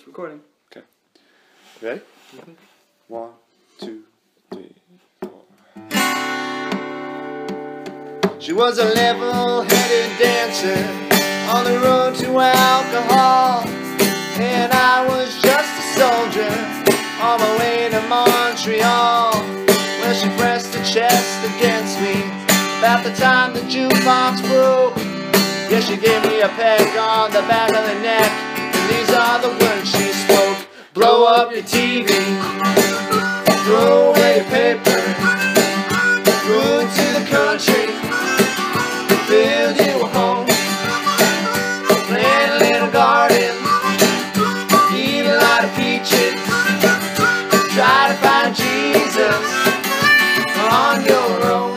It's recording. Okay. Ready? Mm-hmm. 1, 2, 3, 4. She was a level-headed dancer on the road to alcohol, and I was just a soldier on my way to Montreal. Well, she pressed her chest against me about the time the jukebox broke. Yeah, she gave me a peck on the back of the neck, and these are the words she spoke. Blow up your TV, throw away your paper, move to the country, build you a home, plant a little garden, eat a lot of peaches, try to find Jesus on your own.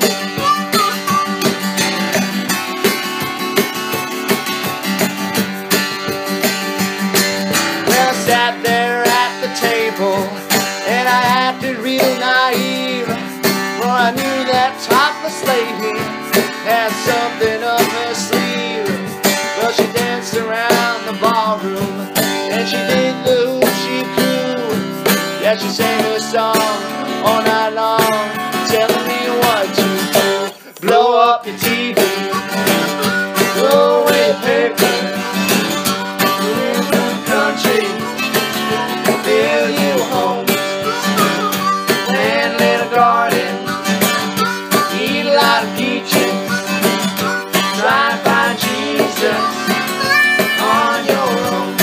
Well, I sat there at the table and I acted real naive, for I knew that topless lady had something up her sleeve. Well, she danced around the ballroom and she did the hoochie coo. Yeah, she sang her song all night long, telling me what to do. Blow up your TV, throw away the paper, move to the country, build you a home, plant a little garden, eat a lot of peaches, try to find Jesus on your own.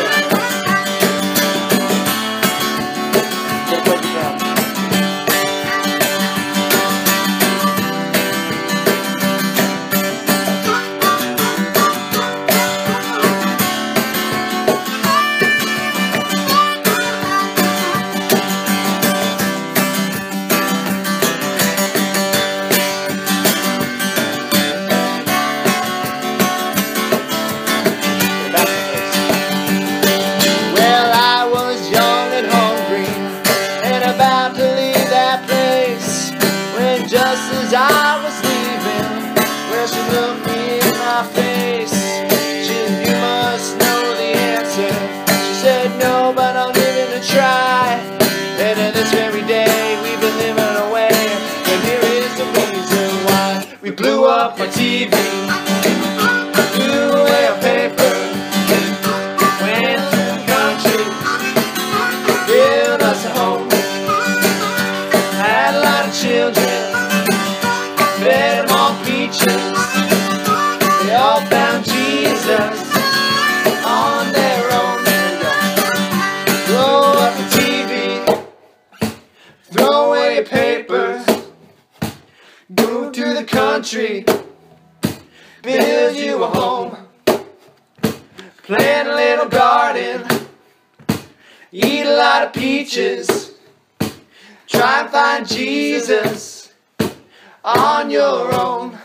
Just as I was leaving, well, she looked me in my face. She said, you must know the answer. She said, no, but I'll give it a try. And in this very day, we've been living away, and here is the reason why. We blew up our TV, threw away our paper, went to the country, built us a home, had a lot of children, fed them all peaches. They all found Jesus on their own. Blow up the TV, throw away your paper, move to the country, build you a home, plant a little garden, eat a lot of peaches, try and find Jesus on your own.